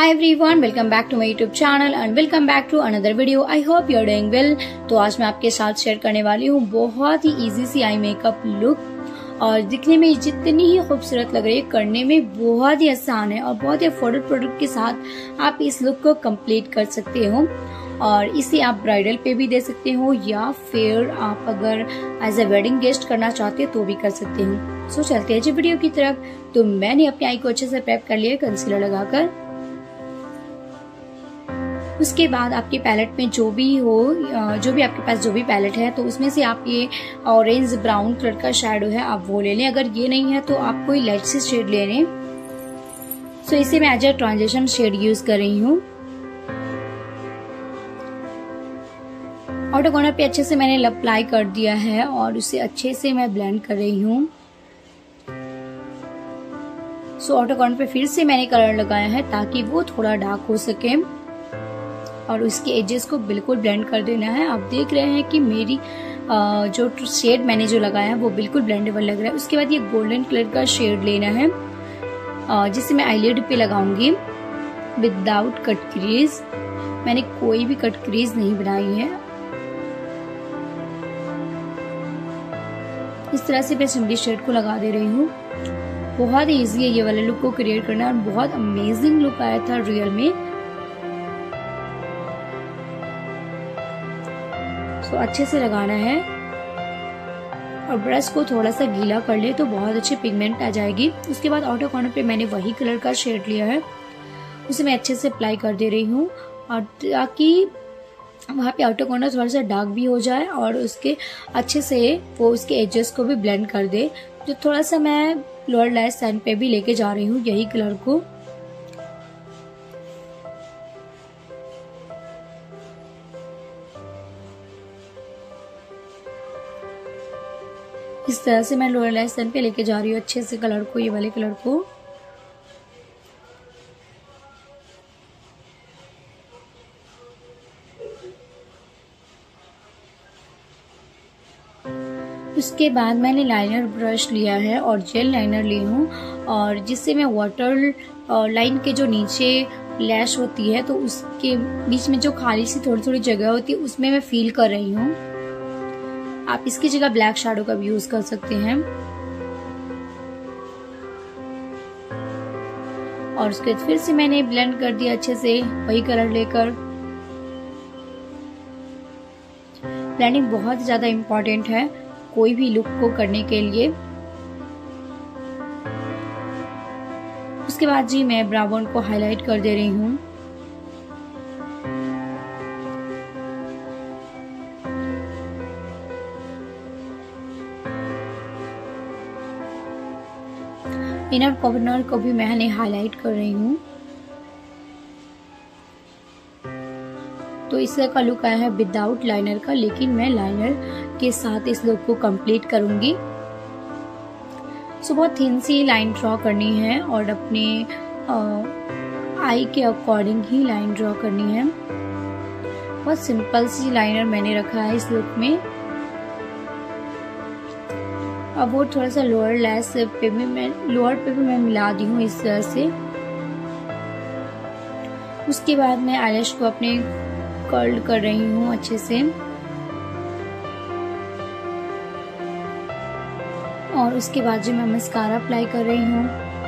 Hi everyone, welcome back to my YouTube channel and welcome back to another video. I hope you are doing well. तो आज मैं आपके साथ share करने वाली हूँ बहुत ही इजी सी आई मेकअप लुक और दिखने में जितनी ही खूबसूरत लग रही है करने में बहुत ही आसान है और बहुत ही अफोर्डेबल प्रोडक्ट के साथ आप इस लुक को कंप्लीट कर सकते हो और इसे आप ब्राइडल पे भी दे सकते हो या फिर आप अगर एज ए वेडिंग गेस्ट करना चाहते हो तो भी कर सकते हो। सो चलते हैं जी वीडियो की तरफ। तो मैंने अपनी आई को अच्छे से प्रेप कर लिया कंसीलर लगाकर। उसके बाद आपके पैलेट में जो भी आपके पास जो भी पैलेट है तो उसमें से आप ये ऑरेंज ब्राउन कलर का शेडो है आप वो ले लें। अगर ये नहीं है तो आप कोई लाइट सी शेड ले लें। सो इसे मैं as a transition shade use कर रही हूँ। आउटर कॉर्नर पे अच्छे से मैंने अप्लाई कर दिया है और उसे अच्छे से मैं ब्लेंड कर रही हूँ। सो आउटर कॉर्नर पे फिर से मैंने कलर लगाया है ताकि वो थोड़ा डार्क हो सके और उसके एजेस को बिल्कुल ब्लेंड कर देना है। आप देख रहे हैं कि मेरी जो शेड मैंने जो लगाया है वो बिल्कुल ब्लेंडेबल लग रहा है। उसके बाद ये गोल्डन कलर का शेड लेना है जिसे मैं आईलिड पे लगाऊंगी विदाउट कट क्रीज। मैंने कोई भी कट क्रीज नहीं बनाई है। इस तरह से मैं सिंपली शेड को लगा दे रही हूँ। बहुत ही ईजी है ये वाला लुक को क्रिएट करना और बहुत अमेजिंग लुक आया था रियल में। तो अच्छे से लगाना है और ब्रश को थोड़ा सा गीला कर ले तो बहुत अच्छी पिगमेंट आ जाएगी। उसके बाद आउटर कॉर्नर पे मैंने वही कलर का शेड लिया है उसे मैं अच्छे से अप्लाई कर दे रही हूँ और ताकि वहाँ पे आउटर कॉर्नर थोड़ा सा डार्क भी हो जाए और उसके अच्छे से वो उसके एजेस को भी ब्लेंड कर दे। तो थोड़ा सा मैं लोअर लैश लाइन पे भी लेके जा रही हूँ यही कलर को। इस तरह से मैं लोअर लैश लाइन पे लेके जा रही हूँ अच्छे से कलर को, ये वाले कलर को। उसके बाद मैंने लाइनर ब्रश लिया है और जेल लाइनर ली हूँ और जिससे मैं वाटर लाइन के जो नीचे लैश होती है तो उसके बीच में जो खाली सी थोड़ी थोड़ी जगह होती है उसमें मैं फील कर रही हूँ। आप इसकी जगह ब्लैक शैडो का भी यूज कर सकते हैं। और उसके बाद फिर से मैंने ब्लेंड कर दिया अच्छे से वही कलर लेकर। ब्लेंडिंग बहुत ज्यादा इम्पोर्टेंट है कोई भी लुक को करने के लिए। उसके बाद जी मैं ब्राउन को हाईलाइट कर दे रही हूँ। इनर कॉर्नर को भी मैंने हाईलाइट कर रही हूँ। तो इस तरह का लुक आया है विदाउट लाइनर का, लेकिन मैं लाइनर के साथ इस लुक को कंप्लीट करूंगी। सो बहुत थिन सी लाइन ड्रॉ करनी है और अपने आई के अकॉर्डिंग ही लाइन ड्रॉ करनी है। बहुत सिंपल सी लाइनर मैंने रखा है इस लुक में। अब वो थोड़ा सा लोअर लैश पे भी मैं मिला दी हूँ इस तरह से। उसके बाद मैं आईलैश को अपने कर्ल कर रही हूँ अच्छे से और उसके बाद जो मैं मस्कारा अप्लाई कर रही हूँ।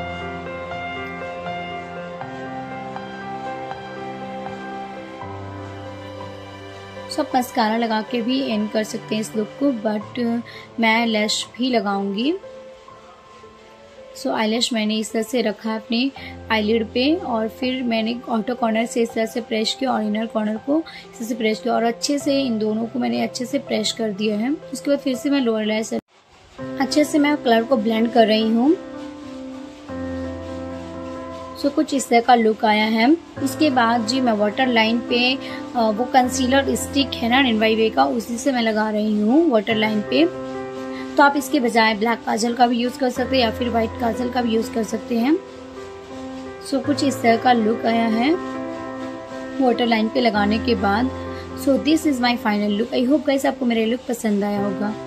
सब मस्कारा लगा के भी एंड कर सकते हैं इस लुक को, बट मैं लैश भी लगाऊंगी। सो आईलैश मैंने इस तरह से रखा है अपने आईलिड पे और फिर मैंने आउटर कॉर्नर से इस तरह से प्रेस किया और इनर कॉर्नर को इस तरह से प्रेस किया और अच्छे से इन दोनों को मैंने अच्छे से प्रेस कर दिया है। उसके बाद फिर से मैं लोअर लैश अच्छे से मैं कलर को ब्लेंड कर रही हूँ। सो कुछ इस तरह का लुक आया है। उसके बाद जी मैं वाटर लाइन पे वो कंसीलर स्टिक है ना NYV का, उसी से मैं लगा रही हूँ वाटर लाइन पे। तो आप इसके बजाय ब्लैक काजल का भी यूज कर सकते हैं या फिर व्हाइट काजल का भी यूज कर सकते हैं। सो कुछ इस तरह का लुक आया है वाटर लाइन पे लगाने के बाद। So this is my final look. I hope guys आपको मेरा लुक पसंद आया होगा।